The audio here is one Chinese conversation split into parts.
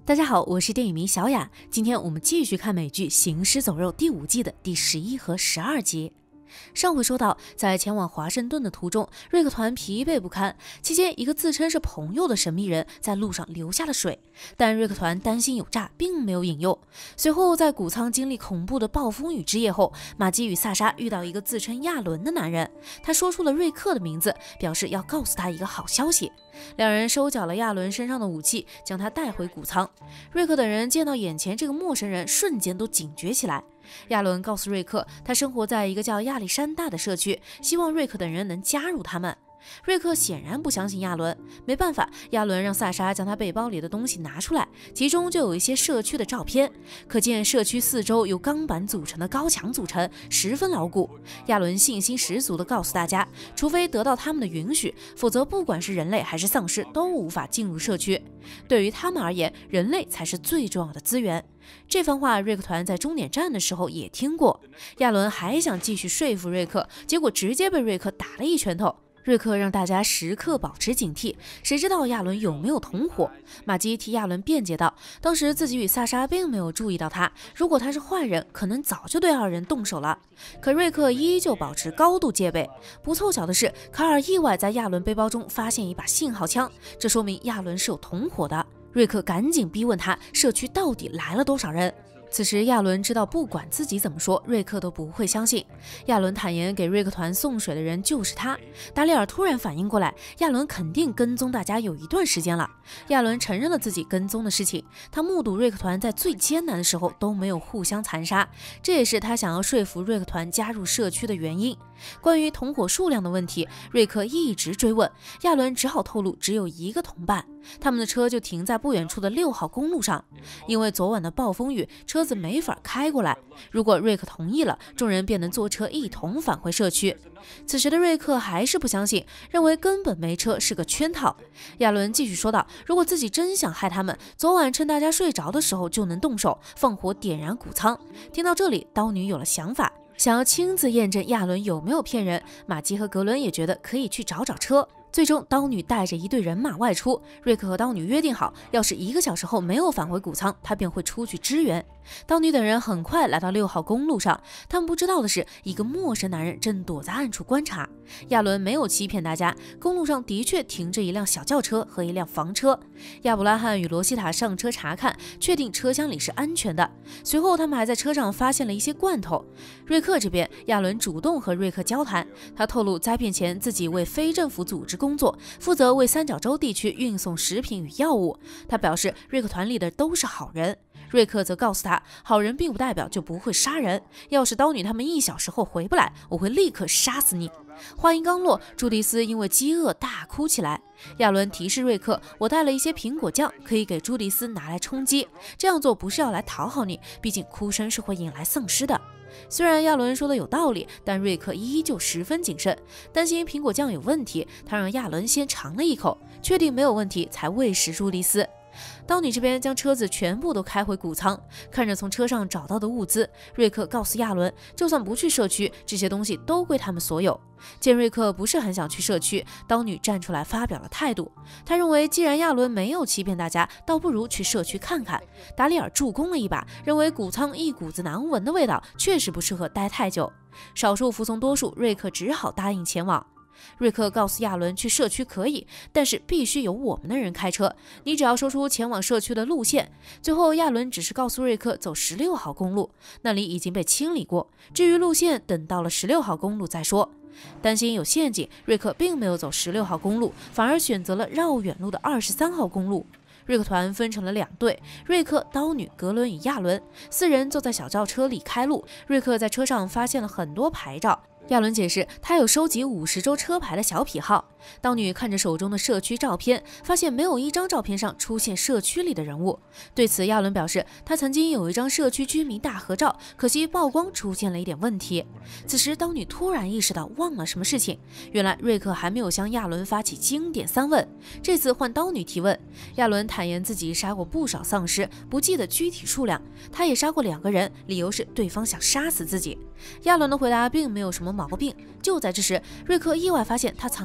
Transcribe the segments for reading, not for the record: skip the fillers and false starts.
大家好，我是电影迷小雅，今天我们继续看美剧《行尸走肉》第5季的第11和12集。上回说到，在前往华盛顿的途中，瑞克团疲惫不堪。期间，一个自称是朋友的神秘人在路上留下了水，但瑞克团担心有诈，并没有引诱。随后，在谷仓经历恐怖的暴风雨之夜后，玛姬与萨莎遇到一个自称亚伦的男人，他说出了瑞克的名字，表示要告诉他一个好消息。两人收缴了亚伦身上的武器，将他带回谷仓。瑞克等人见到眼前这个陌生人，瞬间都警觉起来。亚伦告诉瑞克，他生活在一个叫亚历山大的社区，希望瑞克等人能加入他们。瑞克显然不相信亚伦，没办法，亚伦让萨莎将他背包里的东西拿出来，其中就有一些社区的照片，可见社区四周由钢板组成的高墙组成，十分牢固。亚伦信心十足地告诉大家，除非得到他们的允许，否则不管是人类还是丧尸都无法进入社区。对于他们而言，人类才是最重要的资源。这番话瑞克团在终点站的时候也听过。亚伦还想继续说服瑞克，结果直接被瑞克打了一拳头。瑞克让大家时刻保持警惕，谁知道亚伦有没有同伙？玛姬替亚伦辩解道，当时自己与萨莎并没有注意到他，如果他是坏人，可能早就对二人动手了。可瑞克依旧保持高度戒备。不凑巧的是，卡尔意外在亚伦背包中发现一把信号枪，这说明亚伦是有同伙的。瑞克赶紧逼问他，社区到底来了多少人？此时亚伦知道，不管自己怎么说，瑞克都不会相信。亚伦坦言，给瑞克团送水的人就是他。达里尔突然反应过来，亚伦肯定跟踪大家有一段时间了。亚伦承认了自己跟踪的事情，他目睹瑞克团在最艰难的时候都没有互相残杀，这也是他想要说服瑞克团加入社区的原因。关于同伙数量的问题，瑞克一直追问，亚伦只好透露只有一个同伴，他们的车就停在不远处的6号公路上。因为昨晚的暴风雨，车子没法开过来，如果瑞克同意了，众人便能坐车一同返回社区。此时的瑞克还是不相信，认为根本没车是个圈套。亚伦继续说道，如果自己真想害他们，昨晚趁大家睡着的时候就能动手，放火点燃谷仓。听到这里，刀女有了想法，想要亲自验证亚伦有没有骗人。玛姬和格伦也觉得可以去找找车。最终，刀女带着一队人马外出。瑞克和刀女约定好，要是1个小时后没有返回谷仓，他便会出去支援。刀女等人很快来到6号公路上，他们不知道的是，一个陌生男人正躲在暗处观察。亚伦没有欺骗大家，公路上的确停着一辆小轿车和一辆房车。亚伯拉罕与罗西塔上车查看，确定车厢里是安全的。随后，他们还在车上发现了一些罐头。瑞克这边，亚伦主动和瑞克交谈，他透露灾变前自己为非政府组织工作，负责为三角洲地区运送食品与药物。他表示，瑞克团里的都是好人。瑞克则告诉他，好人并不代表就不会杀人，要是刀女他们1小时后回不来，我会立刻杀死你。话音刚落，朱迪斯因为饥饿大哭起来。亚伦提示瑞克，我带了一些苹果酱，可以给朱迪斯拿来充饥，这样做不是要来讨好你，毕竟哭声是会引来丧尸的。虽然亚伦说的有道理，但瑞克依旧十分谨慎，担心苹果酱有问题，他让亚伦先尝了一口，确定没有问题才喂食朱迪斯。刀女这边将车子全部都开回谷仓，看着从车上找到的物资，瑞克告诉亚伦，就算不去社区，这些东西都归他们所有。见瑞克不是很想去社区，刀女站出来发表了态度。她认为，既然亚伦没有欺骗大家，倒不如去社区看看。达里尔助攻了一把，认为谷仓一股子难闻的味道，确实不适合待太久。少数服从多数，瑞克只好答应前往。瑞克告诉亚伦，去社区可以，但是必须由我们的人开车，你只要说出前往社区的路线。最后亚伦只是告诉瑞克走16号公路，那里已经被清理过，至于路线等到了16号公路再说。担心有陷阱，瑞克并没有走16号公路，反而选择了绕远路的23号公路。瑞克团分成了2队，瑞克、刀女、格伦与亚伦4人坐在小轿车里开路。瑞克在车上发现了很多牌照，亚伦解释，他有收集50周车牌的小癖好。刀女看着手中的社区照片，发现没有一张照片上出现社区里的人物。对此，亚伦表示，他曾经有一张社区居民大合照，可惜曝光出现了一点问题。此时，刀女突然意识到忘了什么事情，原来瑞克还没有向亚伦发起经典3问。这次换刀女提问，亚伦坦言自己杀过不少丧尸，不记得具体数量。他也杀过2个人，理由是对方想杀死自己。亚伦的回答并没有什么毛病。就在这时，瑞克意外发现他藏在车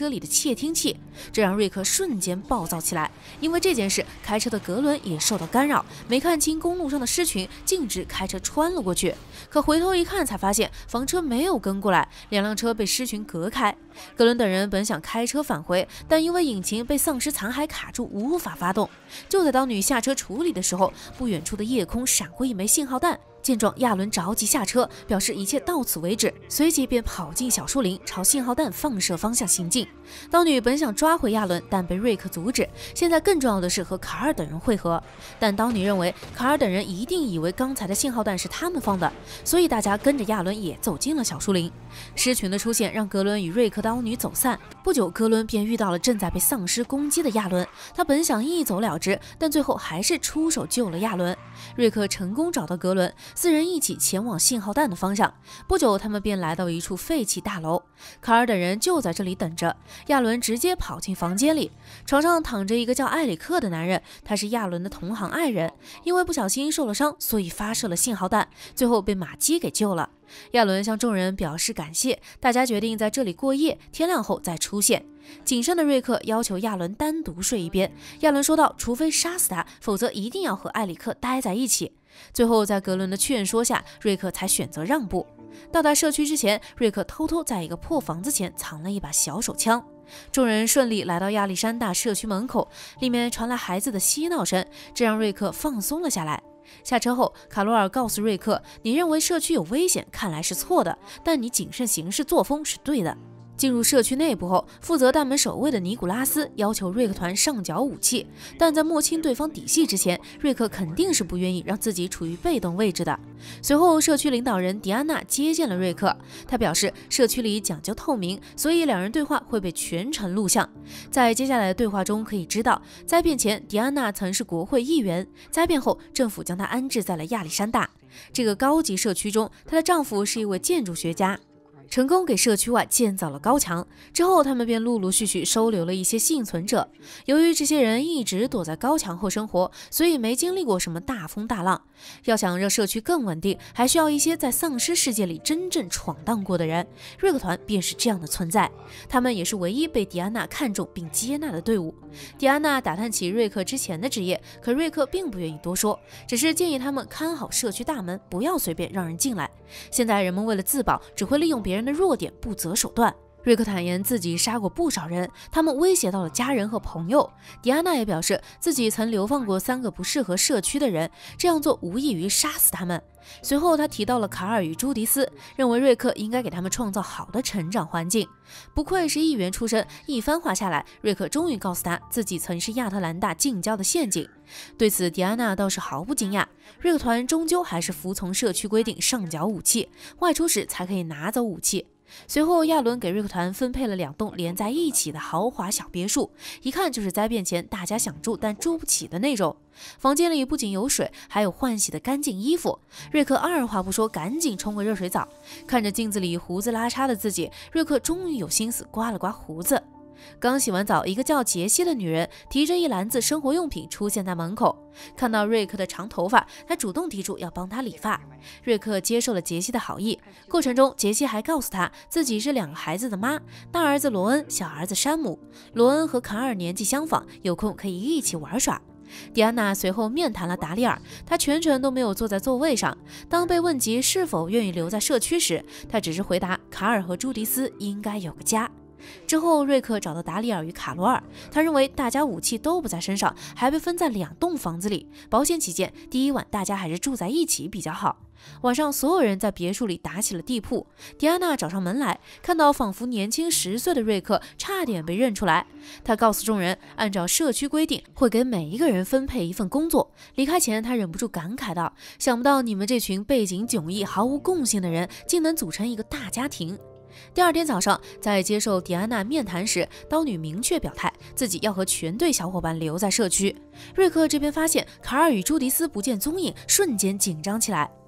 里的窃听器，这让瑞克瞬间暴躁起来。因为这件事，开车的格伦也受到干扰，没看清公路上的狮群，径直开车穿了过去。可回头一看，才发现房车没有跟过来，两辆车被狮群隔开。格伦等人本想开车返回，但因为引擎被丧尸残骸卡住，无法发动。就在当女下车处理的时候，不远处的夜空闪过一枚信号弹。见状，亚伦着急下车，表示一切到此为止，随即便跑进小树林，朝信号弹放射方向行进。刀女本想抓回亚伦，但被瑞克阻止。现在更重要的是和卡尔等人会合，但刀女认为卡尔等人一定以为刚才的信号弹是他们放的，所以大家跟着亚伦也走进了小树林。狮群的出现让格伦与瑞克刀女走散，不久格伦便遇到了正在被丧尸攻击的亚伦，他本想一走了之，但最后还是出手救了亚伦。瑞克成功找到格伦，四人一起前往信号弹的方向。不久，他们便来到一处废弃大楼，卡尔等人就在这里等着。亚伦直接跑进房间里，床上躺着一个叫埃里克的男人，他是亚伦的同行爱人，因为不小心受了伤，所以发射了信号弹，最后被马基给救了。亚伦向众人表示感谢，大家决定在这里过夜，天亮后再出现。谨慎的瑞克要求亚伦单独睡一边，亚伦说道，除非杀死他，否则一定要和埃里克待在一起。最后在格伦的劝说下，瑞克才选择让步。到达社区之前，瑞克偷偷在一个破房子前藏了一把小手枪。众人顺利来到亚历山大社区门口，里面传来孩子的嬉闹声，这让瑞克放松了下来。下车后，卡罗尔告诉瑞克，你认为社区有危险，看来是错的，但你谨慎行事作风是对的。进入社区内部后，负责大门守卫的尼古拉斯要求瑞克团上缴武器，但在摸清对方底细之前，瑞克肯定是不愿意让自己处于被动位置的。随后，社区领导人迪安娜接见了瑞克，他表示社区里讲究透明，所以两人对话会被全程录像。在接下来的对话中可以知道，灾变前迪安娜曾是国会议员，灾变后政府将她安置在了亚历山大这个高级社区中，她的丈夫是一位建筑学家，成功给社区外建造了高墙。之后他们便陆陆续续收留了一些幸存者。由于这些人一直躲在高墙后生活，所以没经历过什么大风大浪。要想让社区更稳定，还需要一些在丧尸世界里真正闯荡过的人，瑞克团便是这样的存在。他们也是唯一被迪安娜看中并接纳的队伍。迪安娜打探起瑞克之前的职业，可瑞克并不愿意多说，只是建议他们看好社区大门，不要随便让人进来。现在人们为了自保，只会利用别人的弱点，不择手段。瑞克坦言自己杀过不少人，他们威胁到了家人和朋友。迪安娜也表示自己曾流放过3个不适合社区的人，这样做无异于杀死他们。随后他提到了卡尔与朱迪斯，认为瑞克应该给他们创造好的成长环境。不愧是议员出身，一番话下来，瑞克终于告诉他自己曾是亚特兰大近郊的陷阱。对此迪安娜倒是毫不惊讶，瑞克团终究还是服从社区规定上缴武器，外出时才可以拿走武器。随后亚伦给瑞克团分配了2栋连在一起的豪华小别墅，一看就是灾变前大家想住但住不起的那种。房间里不仅有水，还有换洗的干净衣服。瑞克二话不说赶紧冲个热水澡，看着镜子里胡子拉碴的自己，瑞克终于有心思刮了刮胡子。刚洗完澡，一个叫杰西的女人提着一篮子生活用品出现在门口。看到瑞克的长头发，她主动提出要帮他理发。瑞克接受了杰西的好意，过程中杰西还告诉他自己是2个孩子的妈，大儿子罗恩，小儿子山姆。罗恩和卡尔年纪相仿，有空可以一起玩耍。迪安娜随后面谈了达里尔，她全程都没有坐在座位上。当被问及是否愿意留在社区时，她只是回答卡尔和朱迪斯应该有个家。之后瑞克找到达里尔与卡罗尔，他认为大家武器都不在身上，还被分在2栋房子里，保险起见，第一晚大家还是住在一起比较好。晚上所有人在别墅里打起了地铺，迪安娜找上门来，看到仿佛年轻10岁的瑞克，差点被认出来。他告诉众人，按照社区规定会给每一个人分配一份工作。离开前他忍不住感慨道，想不到你们这群背景迥异毫无共性的人竟能组成一个大家庭。第2天早上，在接受迪安娜面谈时，刀女明确表态自己要和全队小伙伴留在社区。瑞克这边发现卡尔与朱迪斯不见踪影，瞬间紧张起来。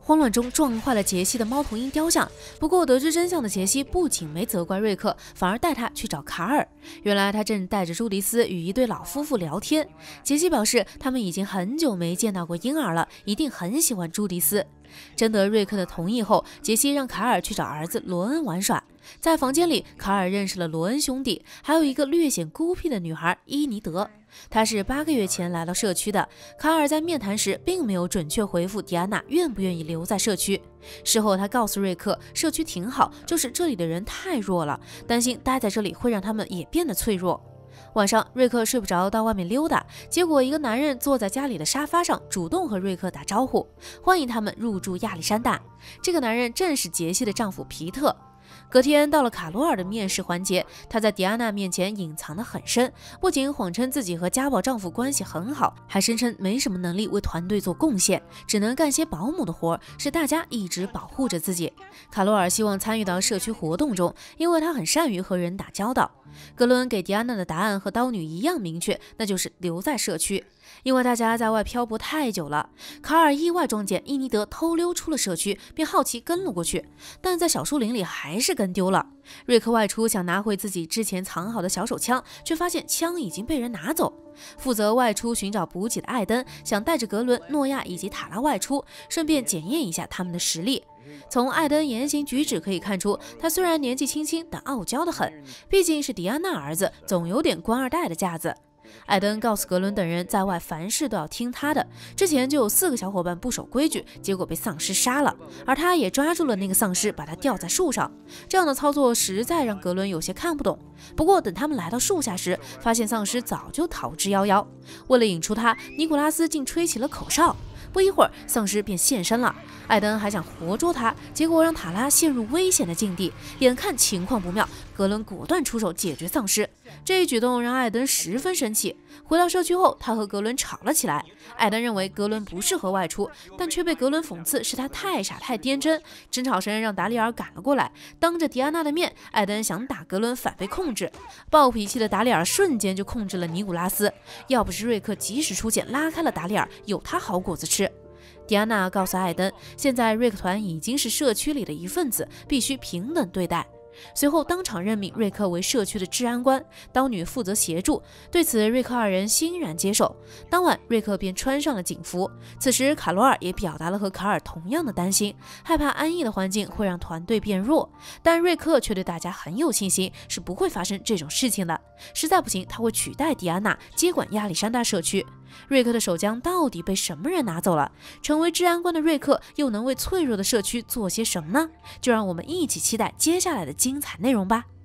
慌乱中撞坏了杰西的猫头鹰雕像。不过得知真相的杰西不仅没责怪瑞克，反而带他去找卡尔。原来他正带着朱迪斯与一对老夫妇聊天。杰西表示他们已经很久没见到过婴儿了，一定很喜欢朱迪斯。征得瑞克的同意后，杰西让卡尔去找儿子罗恩玩耍。在房间里，卡尔认识了罗恩兄弟，还有一个略显孤僻的女孩伊尼德。她是8个月前来到社区的。卡尔在面谈时并没有准确回复迪安娜愿不愿意留在社区。事后他告诉瑞克，社区挺好，就是这里的人太弱了，担心待在这里会让他们也变得脆弱。晚上，瑞克睡不着，到外面溜达，结果一个男人坐在家里的沙发上，主动和瑞克打招呼，欢迎他们入住亚历山大。这个男人正是杰西的丈夫皮特。隔天到了卡罗尔的面试环节，她在迪安娜面前隐藏得很深，不仅谎称自己和家暴丈夫关系很好，还声称没什么能力为团队做贡献，只能干些保姆的活，使大家一直保护着自己。卡罗尔希望参与到社区活动中，因为她很善于和人打交道。格伦给迪安娜的答案和刀女一样明确，那就是留在社区。因为大家在外漂泊太久了，卡尔意外撞见伊尼德偷溜出了社区，便好奇跟了过去，但在小树林里还是跟丢了。瑞克外出想拿回自己之前藏好的小手枪，却发现枪已经被人拿走。负责外出寻找补给的艾登想带着格伦、诺亚以及塔拉外出，顺便检验一下他们的实力。从艾登言行举止可以看出，他虽然年纪轻轻，但傲娇得很，毕竟是迪安娜儿子，总有点官二代的架子。艾登告诉格伦等人，在外凡事都要听他的。之前就有4个小伙伴不守规矩，结果被丧尸杀了，而他也抓住了那个丧尸，把他吊在树上。这样的操作实在让格伦有些看不懂。不过等他们来到树下时，发现丧尸早就逃之夭夭。为了引出他，尼古拉斯竟吹起了口哨。不一会儿，丧尸便现身了。艾登还想活捉他，结果让塔拉陷入危险的境地。眼看情况不妙，格伦果断出手解决丧尸。这一举动让艾登十分生气。回到社区后，他和格伦吵了起来。艾登认为格伦不适合外出，但却被格伦讽刺是他太傻太天真。争吵声让达里尔赶了过来，当着迪安娜的面，艾登想打格伦，反被控制。暴脾气的达里尔瞬间就控制了尼古拉斯，要不是瑞克及时出现拉开了达里尔，有他好果子吃。迪安娜告诉艾登，现在瑞克团已经是社区里的一份子，必须平等对待。随后当场任命瑞克为社区的治安官，刀女负责协助。对此，瑞克二人欣然接受。当晚，瑞克便穿上了警服。此时，卡罗尔也表达了和卡尔同样的担心，害怕安逸的环境会让团队变弱。但瑞克却对大家很有信心，是不会发生这种事情的。实在不行，他会取代迪安娜接管亚历山大社区。瑞克的手枪到底被什么人拿走了？成为治安官的瑞克又能为脆弱的社区做些什么呢？就让我们一起期待接下来的精彩内容吧。